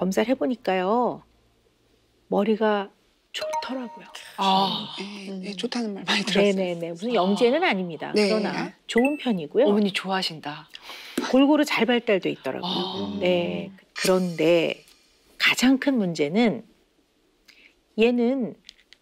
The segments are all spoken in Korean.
검사를 해보니까요. 머리가 좋더라고요. 네, 좋다는 말 많이 들었어요. 네네네. 무슨 영재는 아닙니다. 네. 그러나 좋은 편이고요. 어머니 좋아하신다. 골고루 잘 발달돼 있더라고요. 네. 그런데 가장 큰 문제는 얘는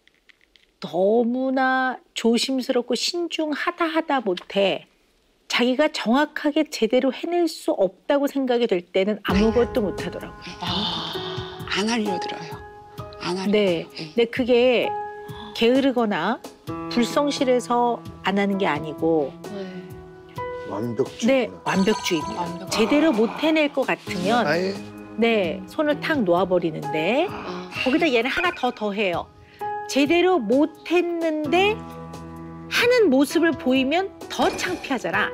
너무나 조심스럽고 신중하다 못해 자기가 정확하게 제대로 해낼 수 없다고 생각이 될 때는 아무것도 못하더라고요. 안 하려들어요. 안 하려고. 네. 근데 그게 게으르거나 불성실해서 안 하는 게 아니고 완벽주의. 네, 완벽주의입니다. 제대로 못 해낼 것 같으면 아예 네, 손을 탁 놓아버리는데 거기다 얘는 하나 더 해요. 제대로 못 했는데 하는 모습을 보이면 더 창피하잖아.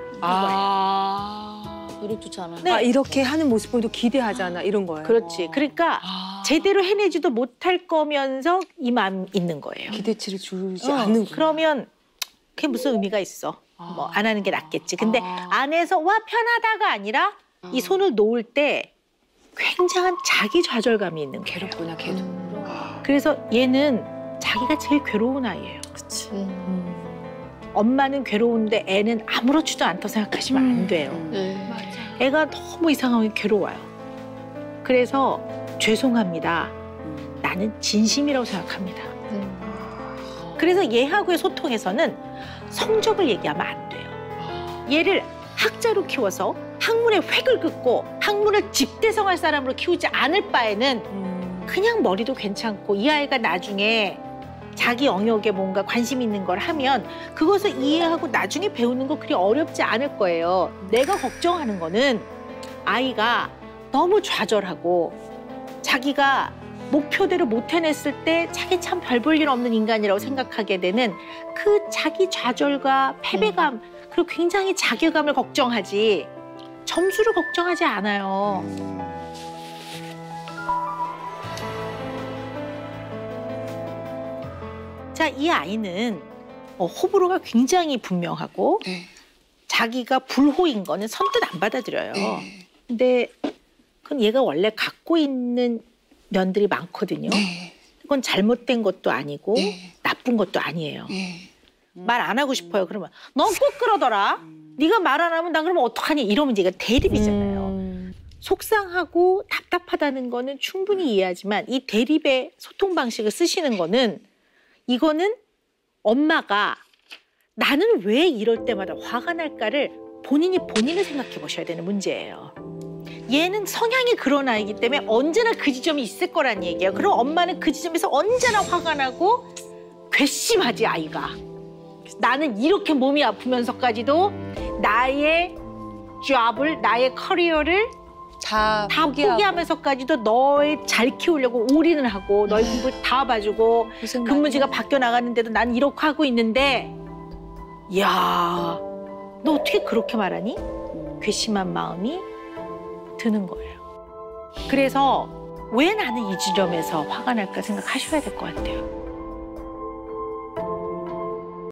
노력 좋지 않아. 네. 이렇게 하는 모습 보면 기대하잖아 이런 거예요. 그렇지. 그러니까 제대로 해내지도 못할 거면서 이 마음 있는 거예요. 기대치를 주지 않는 거. 그러면 그게 무슨 의미가 있어? 뭐 안 하는 게 낫겠지. 근데 안 해서 와 편하다가 아니라 이 손을 놓을 때 굉장한 자기 좌절감이 있는 거예요. 괴롭구나, 걔도. 그래서 얘는 자기가 제일 괴로운 아이예요. 그치. 엄마는 괴로운데 애는 아무렇지도 않다고 생각하시면 안 돼요. 네. 애가 너무 이상하게 괴로워요. 그래서 죄송합니다. 나는 진심이라고 생각합니다. 그래서 얘하고의 소통에서는 성적을 얘기하면 안 돼요. 얘를 학자로 키워서 학문의 획을 긋고 학문을 집대성할 사람으로 키우지 않을 바에는 그냥 머리도 괜찮고 이 아이가 나중에 자기 영역에 뭔가 관심 있는 걸 하면 그것을 이해하고 나중에 배우는 거 그리 어렵지 않을 거예요. 내가 걱정하는 거는 아이가 너무 좌절하고 자기가 목표대로 못 해냈을 때 자기 참 별 볼 일 없는 인간이라고 생각하게 되는 그 자기 좌절과 패배감 그리고 굉장히 자괴감을 걱정하지 점수를 걱정하지 않아요. 자, 이 아이는 호불호가 굉장히 분명하고 네. 자기가 불호인 거는 선뜻 안 받아들여요. 네. 근데 그건 얘가 원래 갖고 있는 면들이 많거든요. 네. 그건 잘못된 것도 아니고 네. 나쁜 것도 아니에요. 네. 말 안 하고 싶어요. 그러면 넌 꼭 그러더라. 네가 말 안 하면 난 그러면 어떡하니? 이러면 이제 대립이잖아요. 속상하고 답답하다는 거는 충분히 이해하지만 이 대립의 소통 방식을 쓰시는 거는 이거는 엄마가 나는 왜 이럴 때마다 화가 날까를 본인을 생각해 보셔야 되는 문제예요. 얘는 성향이 그런 아이기 때문에 언제나 그 지점이 있을 거란 얘기예요. 그럼 엄마는 그 지점에서 언제나 화가 나고 괘씸하지 아이가. 나는 이렇게 몸이 아프면서까지도 나의 잡을, 나의 커리어를 다 포기하면서까지도 너의 잘 키우려고 올인을 하고 너의 공부 다 봐주고 근무지가 바뀌어 나가는데도 난 이렇게 하고 있는데 야, 너 어떻게 그렇게 말하니? 괘씸한 마음이 드는 거예요. 그래서 왜 나는 이 지점에서 화가 날까 생각하셔야 될 것 같아요.